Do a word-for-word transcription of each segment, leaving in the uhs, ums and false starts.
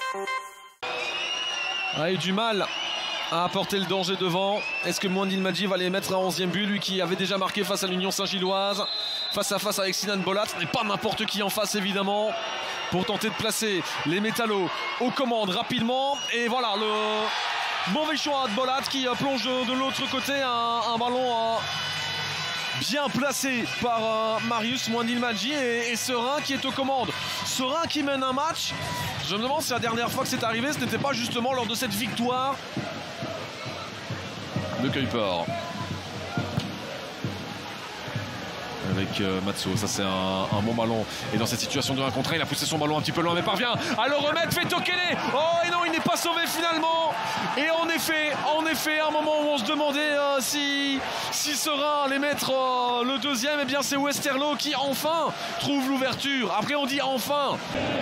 A eu du mal à apporter le danger devant. Est-ce que Mouandil Madji va aller mettre un onzième but, lui qui avait déjà marqué face à l'Union Saint-Gilloise, face à face avec Sinan Bolat. Ce n'est pas n'importe qui en face évidemment, pour tenter de placer les métallos aux commandes rapidement. Et voilà le mauvais choix de Bolat qui plonge de l'autre côté un, un ballon euh, bien placé par euh, Marius Mouandil Madji et, et Serein qui est aux commandes. Serein qui mène un match. Je me demande si la dernière fois que c'est arrivé, ce n'était pas justement lors de cette victoire de Kuiper. Avec euh, Matzo, ça c'est un, un bon ballon. Et dans cette situation de un contre un, il a poussé son ballon un petit peu loin, mais parvient à le remettre. Fait Tokele. Oh, et non, il n'est pas sauvé finalement. Et en effet, en effet, à un moment où on se demandait euh, si, si Serein allait mettre euh, le deuxième, et eh bien c'est Westerlo qui enfin trouve l'ouverture. Après, on dit enfin.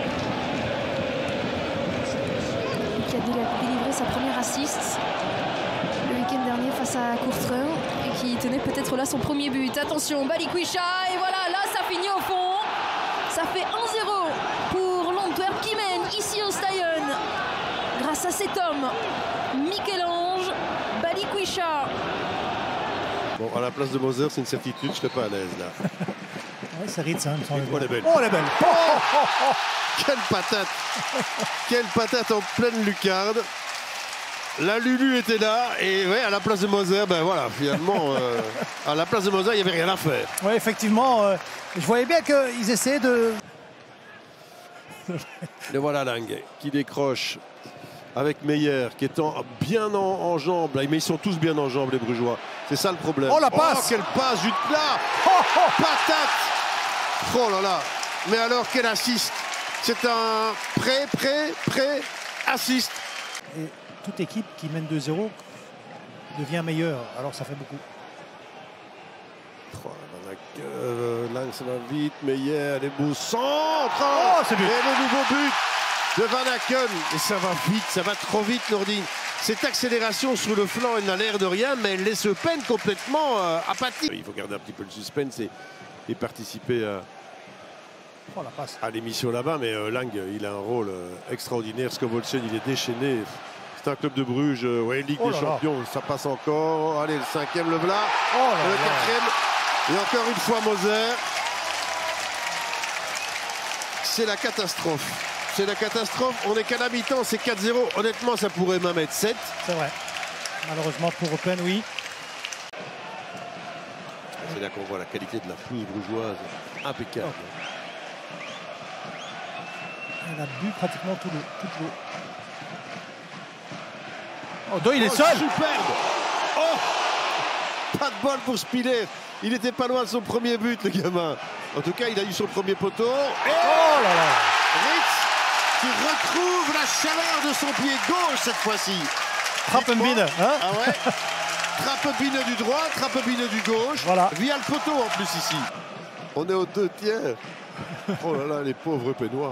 Qui a délivré sa première assist le week-end dernier face à Courtrai et qui tenait peut-être là son premier but. Attention, Balikwisha, et voilà, là ça finit au fond. Ça fait un zéro pour l'Antwerp qui mène ici au Stadion grâce à cet homme, Michel-Ange Balikwisha. Bon, à la place de Moser, c'est une certitude, je ne serais pas à l'aise là. Ouais, ça rite ça, me semble. Oh, elle est belle. Oh, elle est belle. Oh, oh, oh, oh. Quelle patate. Quelle patate en pleine lucarne. La Lulu était là et ouais, à la place de Moser, ben voilà, finalement, euh, à la place de Moser, il n'y avait rien à faire. Oui, effectivement, euh, je voyais bien qu'ils essayaient de... Et voilà Lang qui décroche avec Meyer qui est en, bien en, en jambes. Là, mais ils sont tous bien en jambes, les Brugeois. C'est ça le problème. Oh, la passe. Oh, quelle passe, Jutla. Oh, oh, patate. Oh là là. Mais alors, quel assist. C'est un prêt, prêt, prêt, assist. Et toute équipe qui mène deux zéro devient meilleure, alors ça fait beaucoup. Oh, euh, Lang, ça va vite, Meyer, les beaux centres. Oh, c'est but. Et le nouveau but de Van Aken. Et ça va vite, ça va trop vite, Nourdine. Cette accélération sur le flanc, elle n'a l'air de rien, mais elle laisse Eupen complètement euh, apathique. Il faut garder un petit peu le suspense et, et participer à, oh, la passe. à l'émission là-bas. Mais euh, Lang, il a un rôle euh, extraordinaire. Scovolsen, il est déchaîné. C'est un club de Bruges, euh, ouais, Ligue oh des Champions, ça passe encore. Allez, le cinquième, le Vla. Oh là le là. quatrième. Et encore une fois, Moser. C'est la catastrophe. C'est la catastrophe. On est qu'à la mi-temps, c'est quatre zéro. Honnêtement, ça pourrait même être sept. C'est vrai. Malheureusement pour Eupen, oui. C'est là qu'on voit la qualité de la pelouse brugeoise. Impeccable. Elle a bu pratiquement tout l'eau. Toute l'eau. Oh, Do, il est oh, seul. Superbe. Oh, pas de bol pour Spiller. Il n'était pas loin de son premier but, le gamin. En tout cas, il a eu son premier poteau. Et oh là là. Ritz qui retrouve la chaleur de son pied gauche cette fois-ci. Trappembine, hein? Ah ouais. Trappembine du droit, Trappembine du gauche. Voilà. Via le poteau en plus ici. On est aux deux tiers. Oh là là, les pauvres Pénois.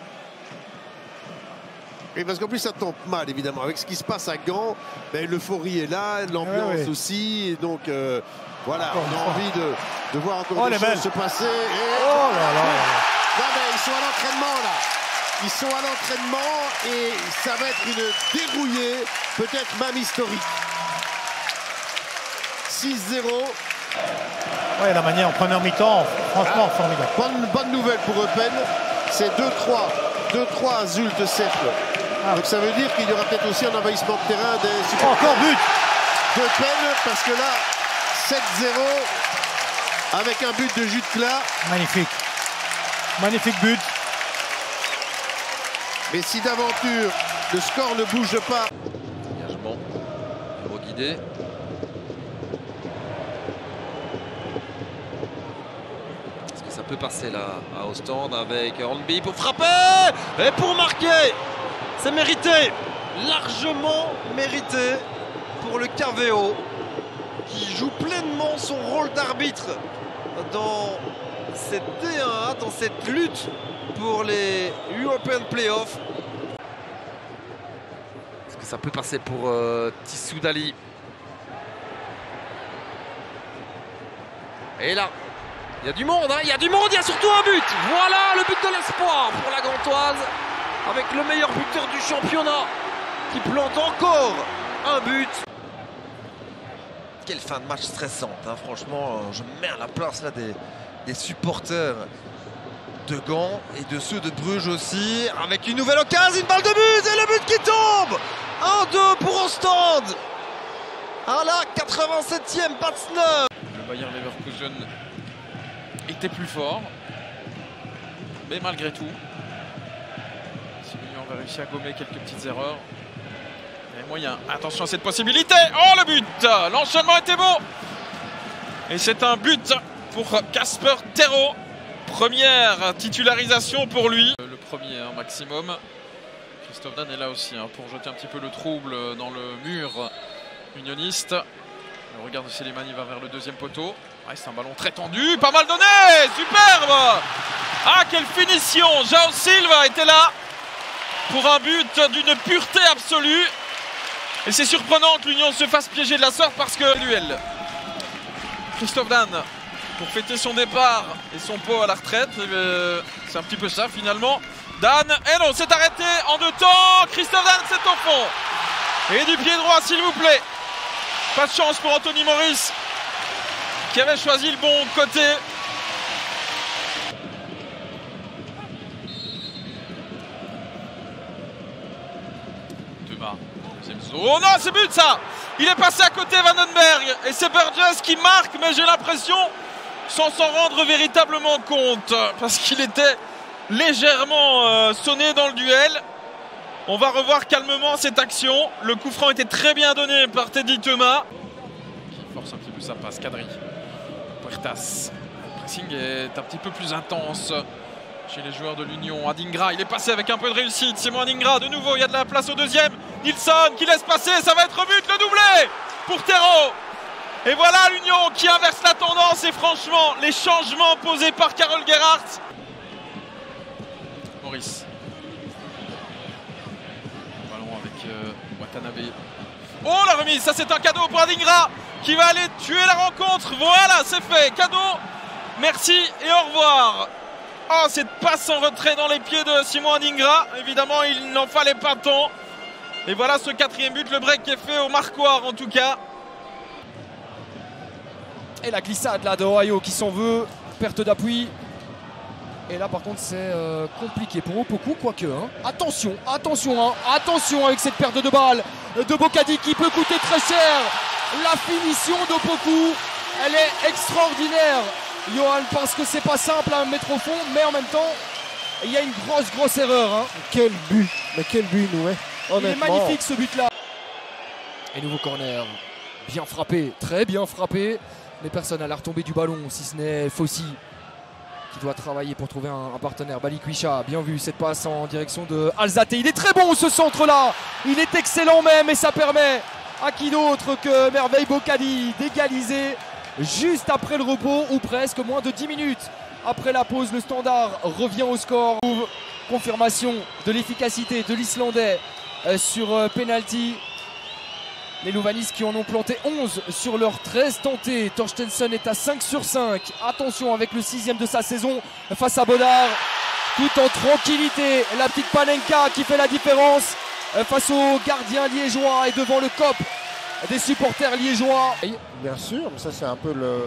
Et parce qu'en plus ça tombe mal évidemment avec ce qui se passe à Gand, ben, l'euphorie est là, l'ambiance ouais, ouais. aussi, et donc euh, voilà, encore on a envie de, de voir encore oh, des choses belle. se passer. Et... Oh là là. Non mais ils sont à l'entraînement là, ils sont à l'entraînement et ça va être une dérouillée, peut-être même historique. six zéro. Ouais, la manière en première mi-temps, franchement ah, formidable. Bonne, bonne nouvelle pour Eupen, c'est deux trois. deux trois à Zulte cercle. Ah. Donc ça veut dire qu'il y aura peut-être aussi un envahissement de terrain des supporters. Oh, encore but de peine parce que là sept zéro avec un but de Jutla. Magnifique. Magnifique but. Mais si d'aventure le score ne bouge pas. Engagement. Euro guidé. Est-ce que ça peut passer là à Ostende avec Hornby pour frapper et pour marquer? C'est mérité, largement mérité pour le K V O qui joue pleinement son rôle d'arbitre dans cette D un A, dans cette lutte pour les European Playoffs. Est-ce que ça peut passer pour euh, Tissou Dali? Et là, il y a du monde, hein, il y a du monde, il y a surtout un but. Voilà le but de l'espoir pour la Gantoise. avec le meilleur buteur du championnat qui plante encore un but. Quelle fin de match stressante, hein. Franchement, je me mets à la place là, des, des supporters de Gand et de ceux de Bruges aussi, avec une nouvelle occasion, une balle de but et le but qui tombe. un deux pour Ostende à la quatre-vingt-septième, Patsneuf. Le Bayer Leverkusen était plus fort, mais malgré tout, Lyon va réussir à gommer quelques petites erreurs. Il y a moyen. Attention à cette possibilité. Oh, le but! L'enchaînement était beau. Et c'est un but pour Casper Terreau. Première titularisation pour lui. Le premier hein, maximum. Christophe Dan est là aussi hein, pour jeter un petit peu le trouble dans le mur unioniste. Le regard de Sélimani va vers le deuxième poteau. Ah, c'est un ballon très tendu. Pas mal donné. Superbe. Ah, quelle finition. João Silva était là pour un but d'une pureté absolue. Et c'est surprenant que l'Union se fasse piéger de la sorte parce que l'U L. Christophe Dan pour fêter son départ et son pot à la retraite. Euh, c'est un petit peu ça finalement. Dan, et non, c'est arrêté en deux temps. Christophe Dan, c'est au fond. Et du pied droit, s'il vous plaît. Pas de chance pour Anthony Maurice qui avait choisi le bon côté. Thomas, deuxième zone. Oh non, c'est but ça. Il est passé à côté Vandenberg. Et c'est Burgess qui marque, mais j'ai l'impression sans s'en rendre véritablement compte. Parce qu'il était légèrement euh, sonné dans le duel. On va revoir calmement cette action. Le coup franc était très bien donné par Teddy Thomas. Qui force un petit peu sa passe. Kadri. Puertas. Le pressing est un petit peu plus intense chez les joueurs de l'Union. Adingra, il est passé avec un peu de réussite. Simon Adingra, de nouveau, il y a de la place au deuxième. Nilsson qui laisse passer, ça va être but, le doublé pour Terreau. Et voilà l'Union qui inverse la tendance. Et franchement, les changements posés par Karel Gerhardt. Maurice. Ballon avec euh, Watanabe. Oh, la remise, ça c'est un cadeau pour Adingra qui va aller tuer la rencontre. Voilà, c'est fait, cadeau. Merci et au revoir. Oh, cette passe en retrait dans les pieds de Simon Adingra. Évidemment, il n'en fallait pas tant. Et voilà ce quatrième but, le break qui est fait au marquoir en tout cas. Et la glissade là de Ohio qui s'en veut, perte d'appui. Et là par contre c'est euh, compliqué pour Opoku, quoique. Hein. Attention, attention, hein, attention avec cette perte de balle de Bocadi qui peut coûter très cher. La finition d'Opoku, elle est extraordinaire. Johan, parce que c'est pas simple à mettre au fond, mais en même temps, il y a une grosse, grosse erreur. Hein. Quel but, mais quel but, nous, ouais. Il est magnifique ce but-là. Et nouveau corner, bien frappé, très bien frappé. Mais personne n'a la retombée du ballon, si ce n'est Fossi qui doit travailler pour trouver un, un partenaire. Balikwisha, bien vu cette passe en direction de Alzate. Il est très bon ce centre-là, il est excellent même et ça permet à qui d'autre que Merveille Bocadi d'égaliser juste après le repos ou presque moins de dix minutes. Après la pause, le Standard revient au score. Confirmation de l'efficacité de l'Islandais sur penalty. Les Louvanis qui en ont planté onze sur leurs treize tentés. Torstensson est à cinq sur cinq. Attention avec le sixième de sa saison face à Bodar. Tout en tranquillité. La petite Panenka qui fait la différence face aux gardiens liégeois et devant le cop des supporters liégeois. Bien sûr, mais ça c'est un peu le,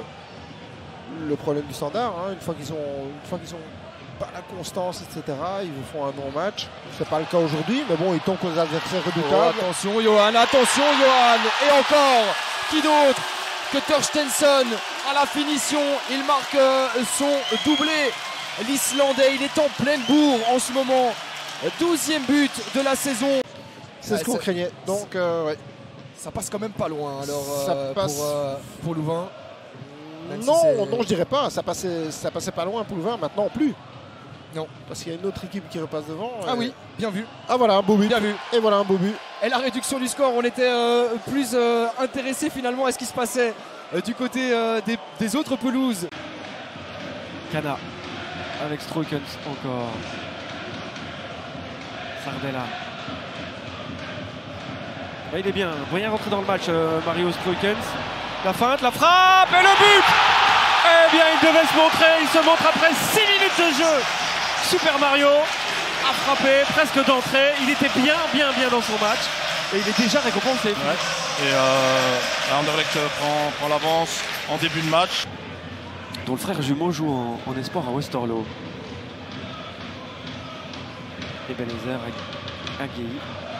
le problème du Standard. Hein. Une fois qu'ils ont, une fois qu'ils ont pas la constance, et cetera, ils vous font un non-match. C'est pas le cas aujourd'hui, mais bon, ils tombent aux adversaires redoutables. Oh, attention Johan, attention Johan. Et encore, qui d'autre que Torstensson à la finition. Il marque euh, son doublé. L'Islandais, il est en pleine bourre en ce moment. douzième but de la saison. C'est ouais, ce qu'on craignait. Donc, euh, ouais. Ça passe quand même pas loin alors euh, passe... pour, euh, pour Louvain. Non, si non, je dirais pas. Ça passait, ça passait pas loin pour Louvain, maintenant plus. Non. Parce qu'il y a une autre équipe qui repasse devant. Ah et... oui, bien vu. Ah voilà, un beau but. Bien vu. Et voilà un beau but. Et la réduction du score, on était euh, plus euh, intéressé finalement à ce qui se passait euh, du côté euh, des, des autres pelouses. Cana avec Stroikens encore. Sardella. Là, il est bien, bien rentré dans le match, euh, Mario Stroikens. La feinte, la frappe et le but. Eh bien, il devait se montrer, il se montre après six minutes de jeu. Super Mario, a frappé presque d'entrée. Il était bien, bien, bien dans son match. Et il est déjà récompensé. Ouais. Et euh, Anderlecht prend, prend l'avance en début de match. Dont le frère jumeau joue en, en espoir à Westerlo. Et Benazer Agueyi.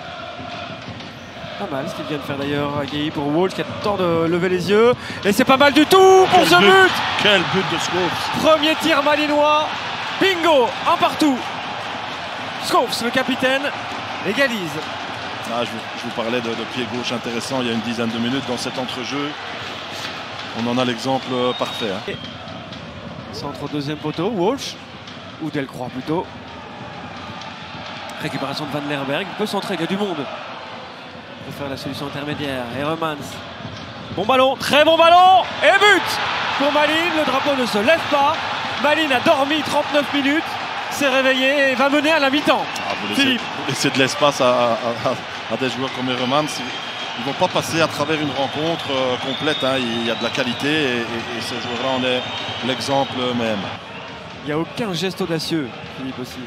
Pas mal ce qu'il vient de faire d'ailleurs Agueyi pour Walsh qui a le temps de lever les yeux. Et c'est pas mal du tout pour Quel ce but. but. Quel but de Schoofs. Premier tir malinois. Bingo, un partout. Schoofs, le capitaine, égalise. Ah, je, vous, je vous parlais de, de pied gauche intéressant il y a une dizaine de minutes dans cet entrejeu. On en a l'exemple parfait. Hein. Centre au deuxième poteau, Walsh, ou Delcroix plutôt. Récupération de Van Lerberg, il peut centrer, il y a du monde. Il peut faire la solution intermédiaire, et Remans. Bon ballon, très bon ballon, et but pour Malines, le drapeau ne se lève pas. Malines a dormi trente-neuf minutes, s'est réveillé et va mener à la mi-temps. Ah, vous laissez, Philippe. vous laissez de l'espace à, à, à, à des joueurs comme Hermans. Ils ne vont pas passer à travers une rencontre euh, complète. Hein. Il y a de la qualité et, et, et ce joueur-là en est l'exemple même. Il n'y a aucun geste audacieux, Philippe aussi.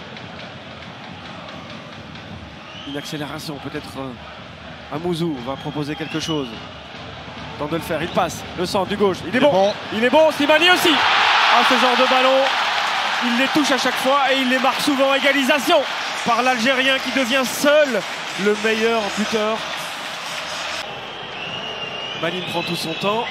Une accélération, peut-être euh, Amouzou va proposer quelque chose. Tente de le faire, il passe, le centre du gauche, il est, il bon. est bon. Il est bon, Slimani aussi. Ah, ce genre de ballon, il les touche à chaque fois et il les marque souvent. Égalisation par l'Algérien qui devient seul le meilleur buteur. Malines prend tout son temps.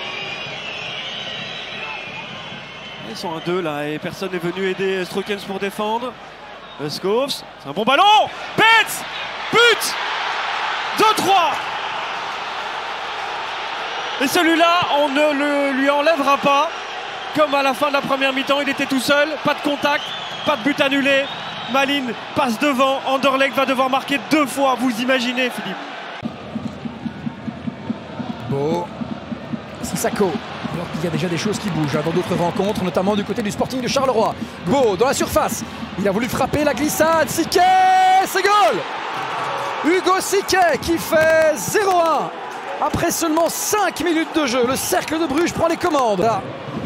Ils sont à deux là et personne n'est venu aider Strookens pour défendre. Schoofs, c'est un bon ballon. Betts, but, deux trois. Et celui-là, on ne le lui enlèvera pas. Comme à la fin de la première mi-temps, il était tout seul, pas de contact, pas de but annulé. Malines passe devant, Anderlecht va devoir marquer deux fois, vous imaginez Philippe. Beau, Sissako. Alors qu'il y a déjà des choses qui bougent hein, dans d'autres rencontres, notamment du côté du Sporting de Charleroi. Beau dans la surface, il a voulu frapper la glissade. Siquet, c'est goal. Hugo Siquet qui fait zéro un après seulement cinq minutes de jeu. Le cercle de Bruges prend les commandes. Là.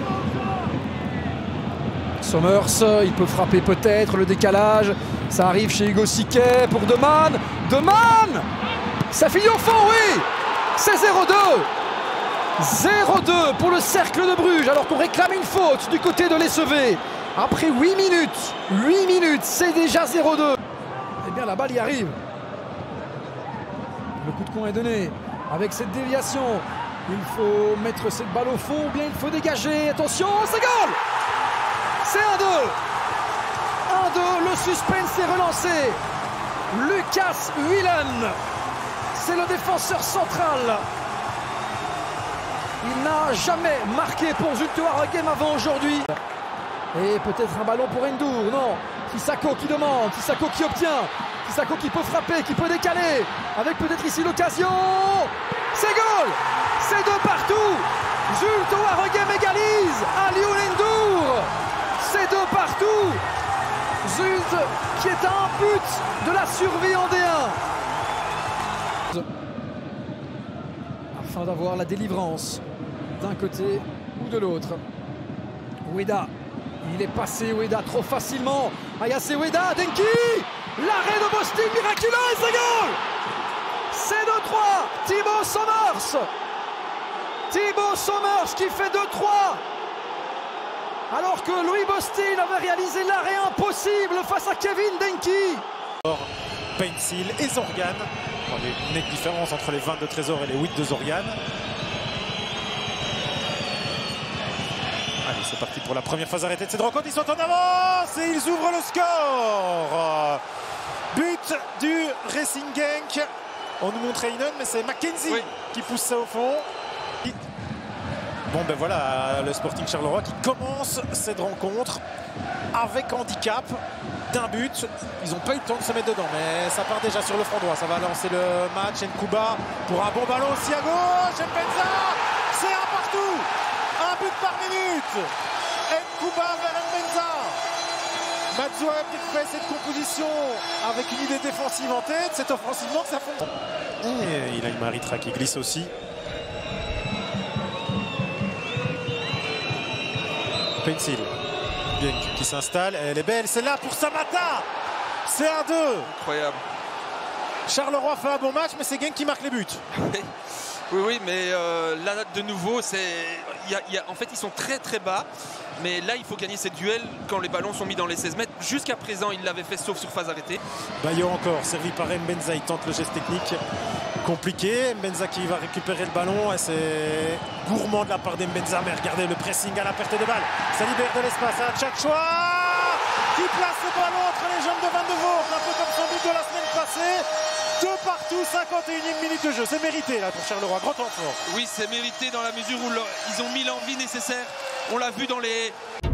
Somers, il peut frapper peut-être, le décalage. Ça arrive chez Hugo Siquet pour Deman. Deman, ça finit au fond, oui. C'est zéro deux. zéro deux pour le cercle de Bruges alors qu'on réclame une faute du côté de l'E S V. Après huit minutes, huit minutes, c'est déjà zéro deux. Eh bien la balle y arrive. Le coup de con est donné avec cette déviation. Il faut mettre cette balle au fond ou bien il faut dégager. Attention, c'est goal. C'est un deux. un deux, le suspense est relancé. Lucas Whelan, c'est le défenseur central. Il n'a jamais marqué pour Zulte Waregem avant aujourd'hui. Et peut-être un ballon pour Ndour, non. Sissako qui demande, Sissako qui obtient. Sissako qui peut frapper, qui peut décaler. Avec peut-être ici l'occasion. C'est goal. C'est deux partout. Zulte Waregem égalise. Alioune Ndour. C'est deux partout. Zulte qui est à un but de la survie en D un. Afin d'avoir la délivrance d'un côté ou de l'autre. Oueda, il est passé Oueda trop facilement. Ayase Oueda, Denki, l'arrêt de Boston miraculeux et c'est goal. C'est deux trois, Thibaut Somers. Thibaut Somers qui fait deux trois. Alors que Louis Bostil avait réalisé l'arrêt impossible face à Kevin Denki. Pencil et Zorgan. Une nette différence entre les vingt de Trésor et les huit de Zorgan. Allez, c'est parti pour la première phase arrêtée de cette rencontre. Ils sont en avance et ils ouvrent le score. But du Racing Genk. On nous montre Heinen, mais c'est Mackenzie oui. qui pousse ça au fond. Bon ben voilà, le Sporting Charleroi qui commence cette rencontre avec handicap d'un but. Ils n'ont pas eu le temps de se mettre dedans, mais ça part déjà sur le front droit. Ça va lancer le match. Nkuba pour un bon ballon aussi à gauche. Et Mbenza, c'est un partout. Un but par minute. Nkuba vers Mbenza. Matzo a peut-être fait cette composition avec une idée défensive en tête. C'est offensivement que ça fonctionne. Et il a une Maritra qui glisse aussi. Pencil, bien qui s'installe, elle est belle, c'est là pour Samata. C'est un deux. Incroyable. Charleroi fait un bon match, mais c'est Genk qui marque les buts. Oui, oui, mais euh, là, de nouveau, c'est, y a, y a, en fait, ils sont très, très bas. Mais là, il faut gagner ces duels quand les ballons sont mis dans les seize mètres. Jusqu'à présent, il l'avait fait, sauf sur phase arrêtée. Bayo encore, servi par Mbenza. Il tente le geste technique compliqué. Mbenza qui va récupérer le ballon. Et c'est gourmand de la part d'Mbenza. Mais regardez le pressing à la perte de balle. Ça libère de l'espace à Tchatchoua qui place le ballon entre les jambes de Van de Voort. Un peu comme son but de la semaine passée. Deux partout, cinquante et unième minute de jeu. C'est mérité là pour Charleroi, grand temps fort. Oui, c'est mérité dans la mesure où ils ont mis l'envie nécessaire. On l'a vu dans les...